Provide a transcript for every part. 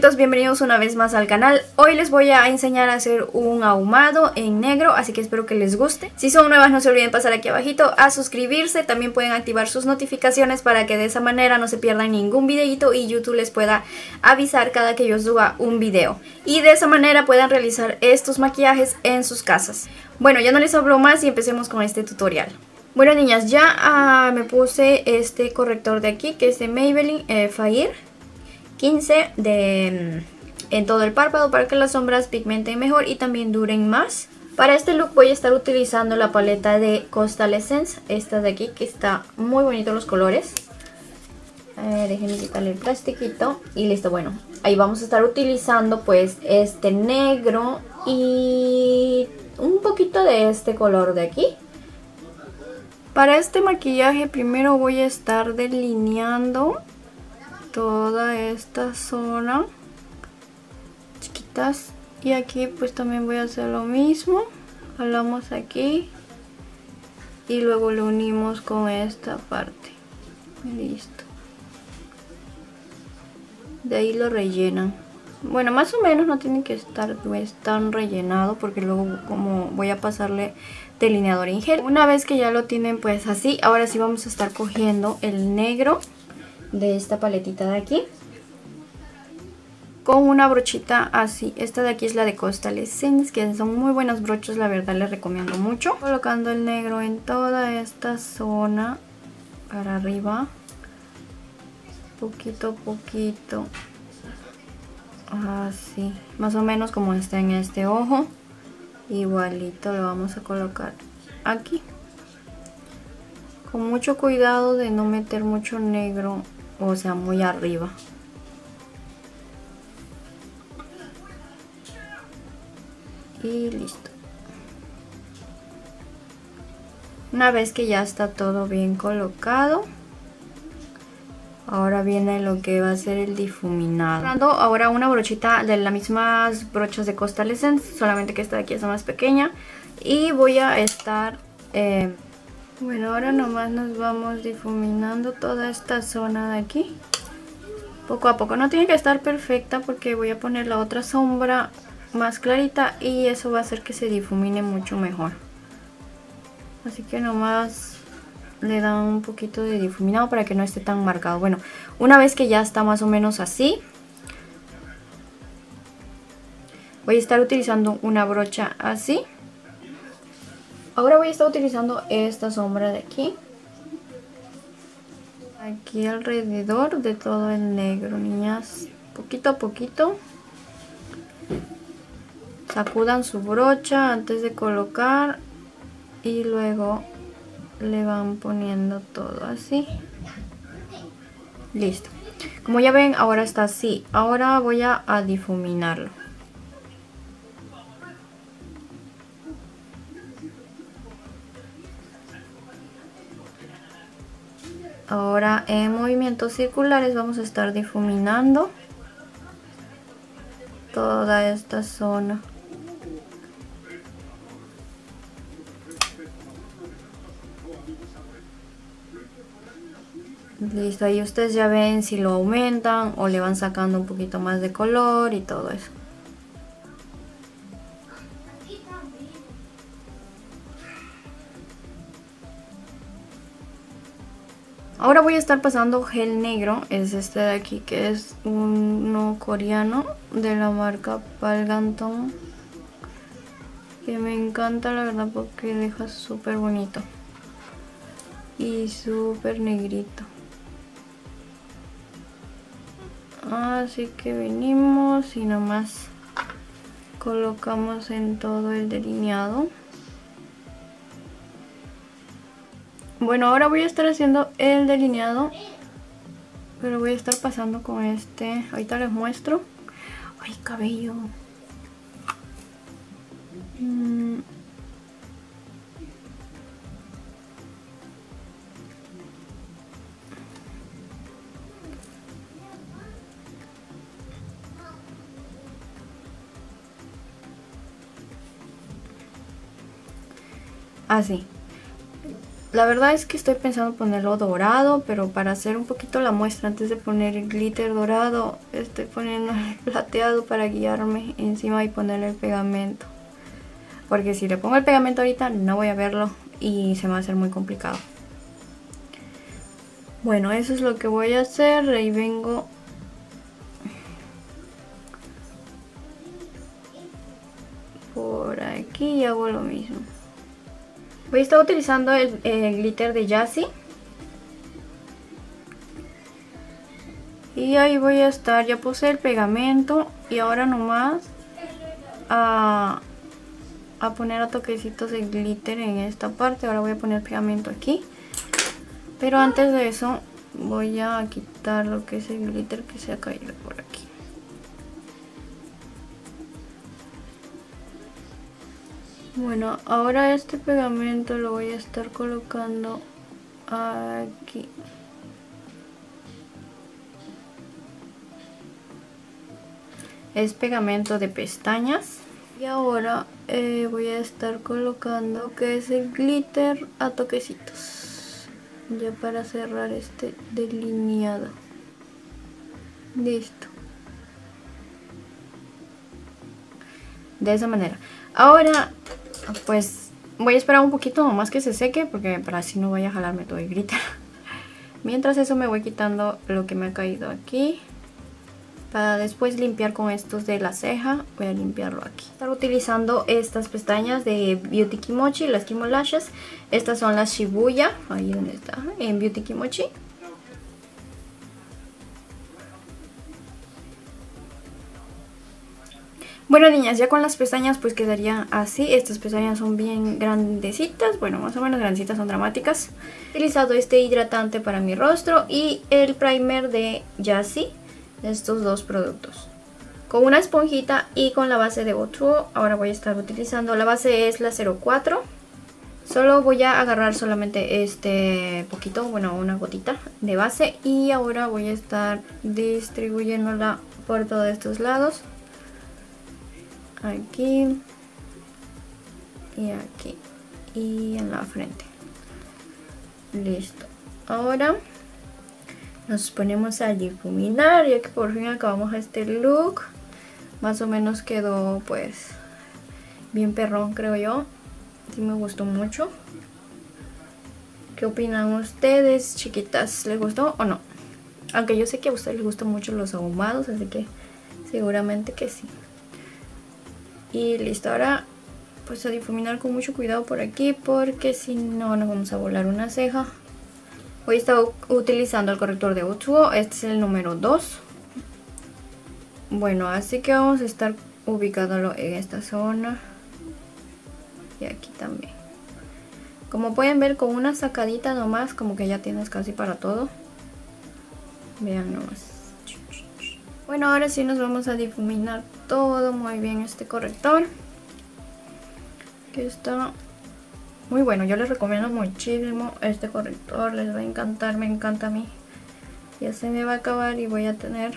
amorcitos, bienvenidos una vez más al canal. Hoy les voy a enseñar a hacer un ahumado en negro, así que espero que les guste. Si son nuevas no se olviden pasar aquí abajito a suscribirse, también pueden activar sus notificaciones para que de esa manera no se pierdan ningún videito y YouTube les pueda avisar cada que yo suba un video. Y de esa manera puedan realizar estos maquillajes en sus casas. Bueno, ya no les hablo más y empecemos con este tutorial. Bueno niñas, ya me puse este corrector de aquí que es de Maybelline Fair 15 en todo el párpado para que las sombras pigmenten mejor y también duren más. Para este look voy a estar utilizando la paleta de Coastal Essence, esta de aquí, que está muy bonito los colores. Déjenme quitarle el plastiquito y listo. Bueno, ahí vamos a estar utilizando pues este negro y un poquito de este color de aquí. Para este maquillaje primero voy a estar delineando toda esta zona, chiquitas, y aquí pues también voy a hacer lo mismo. Jalamos aquí y luego lo unimos con esta parte. Listo. De ahí lo rellenan. Bueno, más o menos no tiene que estar tan rellenado porque luego como voy a pasarle delineador en gel. Una vez que ya lo tienen pues así, ahora sí vamos a estar cogiendo el negro de esta paletita de aquí con una brochita así. Esta de aquí es la de Coastal Essence, que son muy buenas brochas, la verdad les recomiendo mucho. Colocando el negro en toda esta zona para arriba, poquito a poquito, así, más o menos como está en este ojo. Igualito lo vamos a colocar aquí, con mucho cuidado de no meter mucho negro, o sea, muy arriba. Y listo. Una vez que ya está todo bien colocado, ahora viene lo que va a ser el difuminado. Ahora una brochita de las mismas brochas de Coastal Essence, solamente que esta de aquí es más pequeña. Y voy a estar... bueno, ahora nomás nos vamos difuminando toda esta zona de aquí. Poco a poco, no tiene que estar perfecta porque voy a poner la otra sombra más clarita y eso va a hacer que se difumine mucho mejor. Así que nomás le dan un poquito de difuminado para que no esté tan marcado. Bueno, una vez que ya está más o menos así, voy a estar utilizando una brocha así. Ahora voy a estar utilizando esta sombra de aquí alrededor de todo el negro, niñas, poquito a poquito. Sacudan su brocha antes de colocar y luego le van poniendo todo así. Listo. Como ya ven, ahora está así. Ahora voy a difuminarlo. Ahora en movimientos circulares vamos a estar difuminando toda esta zona. Listo, ahí ustedes ya ven si lo aumentan o le van sacando un poquito más de color y todo eso. Ahora voy a estar pasando gel negro, es este de aquí que es uno coreano de la marca Palganton, que me encanta la verdad porque deja súper bonito y súper negrito. Así que venimos y nomás colocamos en todo el delineado. Bueno, ahora voy a estar haciendo el delineado, pero voy a estar pasando con este. Ahorita les muestro. Ay, cabello. Así. La verdad es que estoy pensando ponerlo dorado, pero para hacer un poquito la muestra antes de poner el glitter dorado, estoy poniendo el plateado para guiarme encima y ponerle el pegamento. Porque si le pongo el pegamento ahorita no voy a verlo y se me va a hacer muy complicado. Bueno, eso es lo que voy a hacer. Ahí vengo por aquí y hago lo mismo. Voy a estar utilizando el glitter de Jassi. Y ahí voy a estar, ya puse el pegamento y ahora nomás a poner a toquecitos el glitter en esta parte. Ahora voy a poner pegamento aquí. Pero antes de eso voy a quitar lo que es el glitter que se ha caído por aquí. Bueno, ahora este pegamento lo voy a estar colocando aquí. Es pegamento de pestañas. Y ahora voy a estar colocando que es el glitter a toquecitos. Ya para cerrar este delineado. Listo. De esa manera. Ahora pues voy a esperar un poquito nomás que se seque, porque para así no vaya a jalarme todo el glitter. Mientras eso me voy quitando lo que me ha caído aquí, para después limpiar con estos de la ceja. Voy a limpiarlo aquí. Estar utilizando estas pestañas de Beauty Kimochi, las Kimo Lashes. Estas son las Shibuya, ahí donde está, en Beauty Kimochi. Bueno, niñas, ya con las pestañas pues quedaría así. Estas pestañas son bien grandecitas, bueno, más o menos grandecitas, son dramáticas. He utilizado este hidratante para mi rostro y el primer de Jassi, estos dos productos. Con una esponjita y con la base de Otsuo. Ahora voy a estar utilizando, la base es la 04. Solo voy a agarrar solamente este poquito, bueno, una gotita de base. Y ahora voy a estar distribuyéndola por todos estos lados. Aquí y aquí y en la frente. Listo. Ahora nos ponemos a difuminar, ya que por fin acabamos este look. Más o menos quedó pues bien perrón, creo yo. Sí, me gustó mucho. ¿Qué opinan ustedes, chiquitas? ¿Les gustó o no? Aunque yo sé que a ustedes les gustan mucho los ahumados, así que seguramente que sí. Y listo, ahora pues a difuminar con mucho cuidado por aquí, porque si no nos vamos a volar una ceja. Hoy he estado utilizando el corrector de Otsuo, este es el número 2. Bueno, así que vamos a estar ubicándolo en esta zona y aquí también. Como pueden ver, con una sacadita nomás, como que ya tienes casi para todo. Vean nomás. Bueno, ahora sí nos vamos a difuminar todo muy bien este corrector, que está muy bueno. Yo les recomiendo muchísimo este corrector, les va a encantar, me encanta a mí. Ya se me va a acabar y voy a tener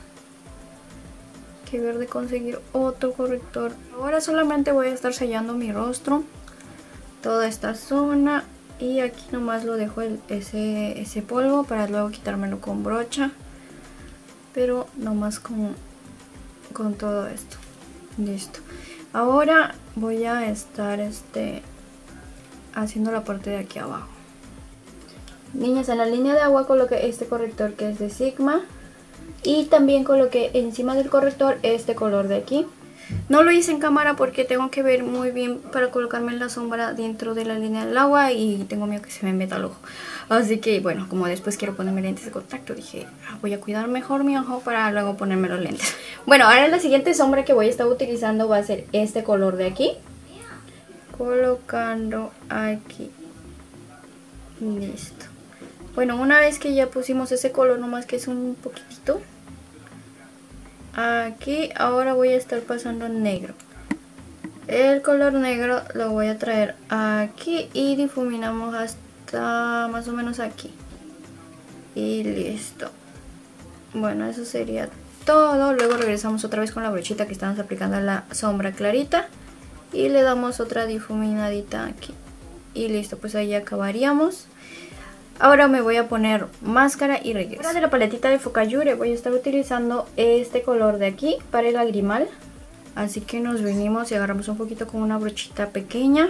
que ver de conseguir otro corrector. Ahora solamente voy a estar sellando mi rostro, toda esta zona, y aquí nomás lo dejo ese polvo para luego quitármelo con brocha. Pero nomás con todo esto. Listo. Ahora voy a estar haciendo la parte de aquí abajo. Niñas, en la línea de agua coloqué este corrector que es de Sigma. Y también coloqué encima del corrector este color de aquí. No lo hice en cámara porque tengo que ver muy bien para colocarme en la sombra dentro de la línea del agua y tengo miedo que se me meta el ojo. Así que bueno, como después quiero ponerme lentes de contacto, dije voy a cuidar mejor mi ojo para luego ponerme los lentes. Bueno, ahora la siguiente sombra que voy a estar utilizando va a ser este color de aquí. Colocando aquí. Listo. Bueno, una vez que ya pusimos ese color, nomás que es un poquitito aquí, ahora voy a estar pasando negro. El color negro lo voy a traer aquí y difuminamos hasta más o menos aquí. Y listo. Bueno, eso sería todo. Luego regresamos otra vez con la brochita que estamos aplicando a la sombra clarita y le damos otra difuminadita aquí. Y listo, pues ahí acabaríamos. Ahora me voy a poner máscara y regreso. Ahora de la paletita de Focallure voy a estar utilizando este color de aquí para el lagrimal. Así que nos venimos y agarramos un poquito con una brochita pequeña.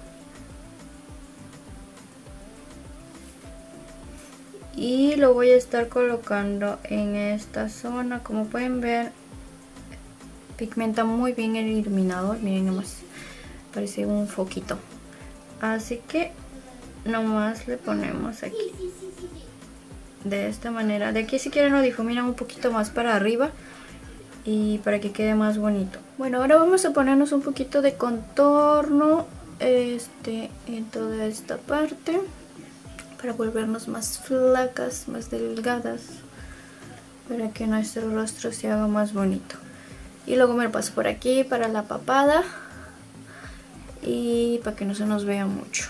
Y lo voy a estar colocando en esta zona. Como pueden ver, pigmenta muy bien el iluminador. Miren nomás, parece un foquito. Así que nomás le ponemos aquí. De esta manera. De aquí si quieren lo difuminan un poquito más para arriba. Y para que quede más bonito. Bueno, ahora vamos a ponernos un poquito de contorno. En toda esta parte. Para volvernos más flacas, más delgadas. Para que nuestro rostro se haga más bonito. Y luego me lo paso por aquí para la papada. Y para que no se nos vea mucho.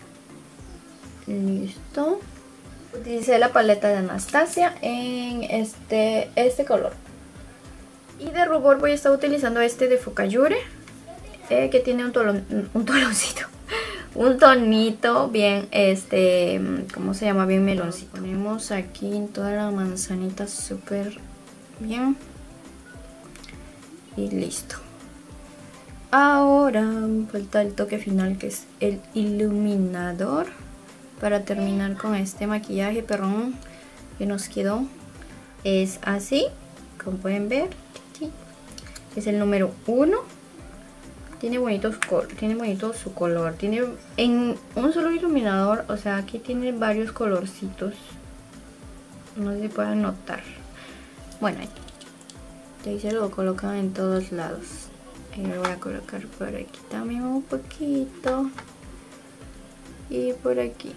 Listo. Utilicé la paleta de Anastasia en este color. Y de rubor voy a estar utilizando este de Focallure. Que tiene un tonito bien, ¿cómo se llama? Bien meloncito. Ponemos aquí en toda la manzanita súper bien. Y listo. Ahora falta el toque final, que es el iluminador. Para terminar con este maquillaje perrón que nos quedó. Es así, como pueden ver. Es el número 1. Tiene bonito su color. Tiene en un solo iluminador, o sea, aquí tiene varios colorcitos. No sé si pueden notar. Bueno, ahí se lo colocan en todos lados. Y lo voy a colocar por aquí también un poquito. Y por aquí.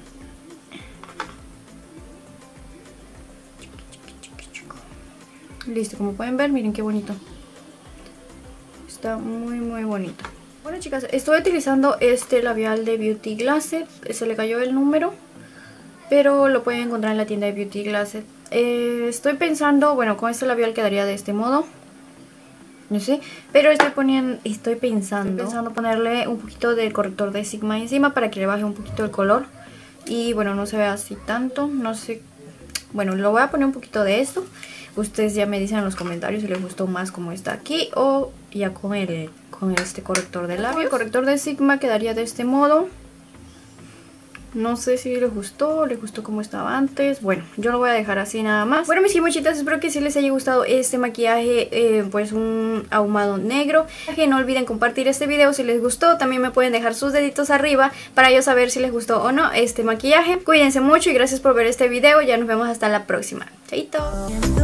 Listo, como pueden ver, miren qué bonito. Está muy muy bonito. Bueno chicas, estoy utilizando este labial de Beauty Glasset. Se le cayó el número, pero lo pueden encontrar en la tienda de Beauty Glasset. Estoy pensando, bueno, con este labial quedaría de este modo. No sé, pero estoy pensando ponerle un poquito de corrector de Sigma encima para que le baje un poquito el color. Y bueno, no se vea así tanto, no sé. Bueno, lo voy a poner un poquito de esto. Ustedes ya me dicen en los comentarios si les gustó más como está aquí o ya con este corrector de labios. El corrector de Sigma quedaría de este modo. No sé si les gustó como estaba antes. Bueno, yo lo voy a dejar así nada más. Bueno, mis mochitas, espero que sí les haya gustado este maquillaje, pues un ahumado negro. No olviden compartir este video si les gustó. También me pueden dejar sus deditos arriba para yo saber si les gustó o no este maquillaje. Cuídense mucho y gracias por ver este video. Ya nos vemos hasta la próxima. Chaito.